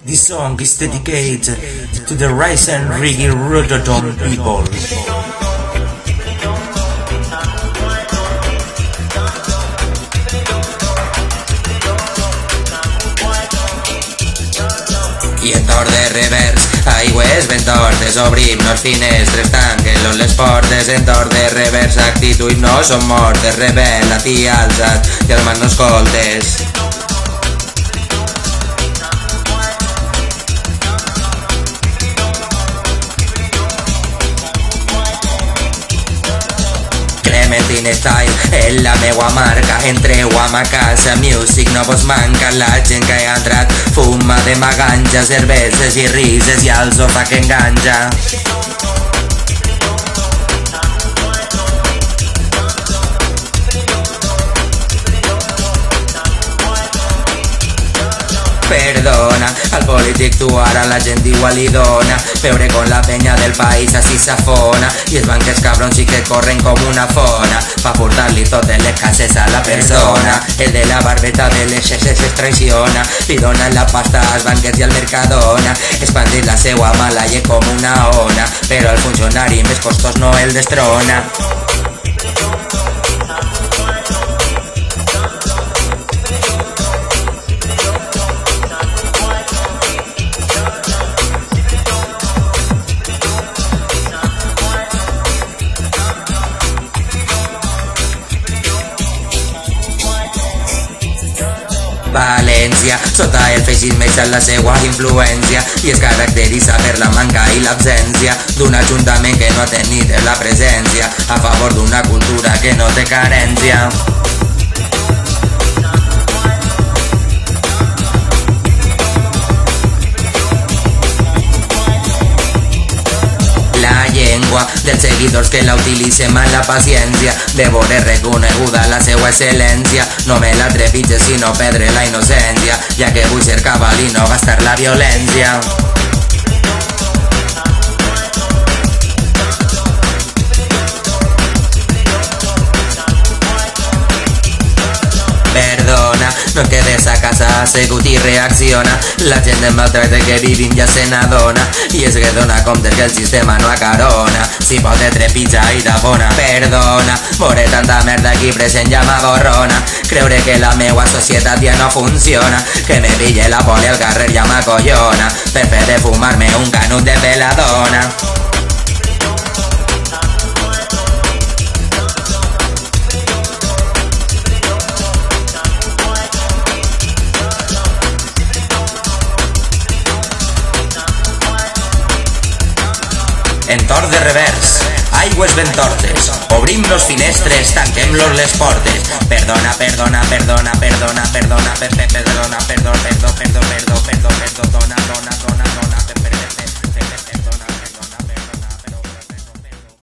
This song is dedicated to the rice and reggae Rotterdam people. I entorn de revers, aigües ben tortes, obrim nos finestres, tanquen les portes. Entorn de revers, actitud no són mortes, rebel·la, tia alçat, i el mar no escoltes. Clementine Style és la meua marca, entreu a ma casa, music no vos manca. La gent que hi ha entrat fuma de ma ganja, cerveses i rises i al sofà que enganja. Perdona, al polític tu ara la gent igual li dona. Veure con la penya del país així s'afona, i els banquers cabrons sí que corren com una fona pa portar-li totes les cases a la persona. El de la barbeta de les xexes es traiciona, li donen la pasta als banquers i al Mercadona. Expandir la seua mala i com una ona, però el funcionari més costós no el destrona. València, sota el feixisme és la seua influència, i es caracteritza per la manca i l'absència d'un ajuntament que no ha tenit la presència a favor d'una cultura que no té carència. La llengua dels seguidors que la utilitzem amb la paciència de veure reconeguda la seua excel·lència. No me la trepitges sinó perdre la innocència, ja que vull ser cabal i no gastar la violència. Perdona, no et quedes a casa assegut i reacciona. La gent del maltracte que vivim ja se n'adona, i és que dona compte que el sistema no acarona. Si pot te trepitja i t'abona. Perdona, veure tanta merda aquí present ja m'aborrona. Creure que la meua societat ja no funciona, que me pille la poli al carrer ja m'acollona, per fer de fumar-me un canut de peladona. Entorn de revers, aigües ben tortes, obrim los finestres, tanquem-los les portes. Perdona, perdona, perdona, perdona, perdona, perdona, perdona, perdó, perdó, perdó, perdó, perdó, perdó.